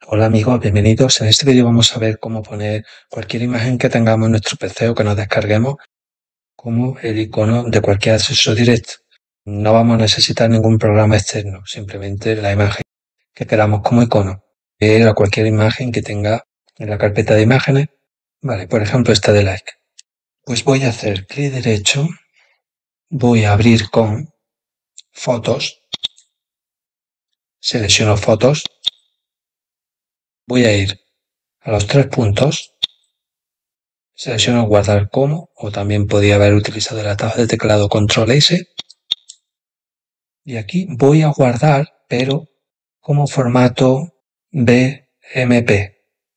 Hola amigos, bienvenidos. En este vídeo vamos a ver cómo poner cualquier imagen que tengamos en nuestro PC o que nos descarguemos como el icono de cualquier acceso directo. No vamos a necesitar ningún programa externo, simplemente la imagen que queramos como icono. Era cualquier imagen que tenga en la carpeta de imágenes. Vale, por ejemplo esta de like. Pues voy a hacer clic derecho, voy a abrir con fotos, selecciono fotos, voy a ir a los tres puntos. Selecciono guardar como, o también podía haber utilizado el atajo de teclado control S. Y aquí voy a guardar, pero como formato BMP.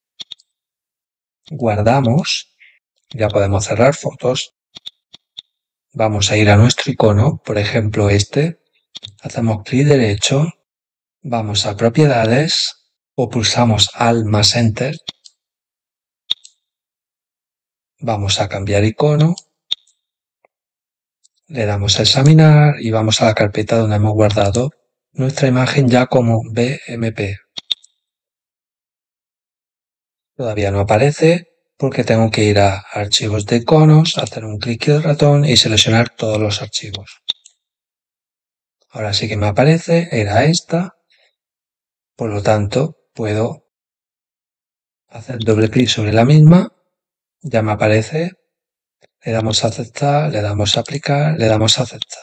Guardamos, ya podemos cerrar fotos. Vamos a ir a nuestro icono, por ejemplo este. Hacemos clic derecho, vamos a propiedades o pulsamos Alt más Enter. Vamos a cambiar icono. Le damos a examinar y vamos a la carpeta donde hemos guardado nuestra imagen ya como BMP. Todavía no aparece porque tengo que ir a archivos de iconos, hacer un clic del ratón y seleccionar todos los archivos. Ahora sí que me aparece, era esta, por lo tanto puedo hacer doble clic sobre la misma, ya me aparece, le damos a aceptar, le damos a aplicar, le damos a aceptar.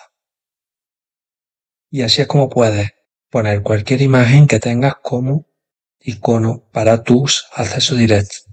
Y así es como puedes poner cualquier imagen que tengas como icono para tus accesos directos.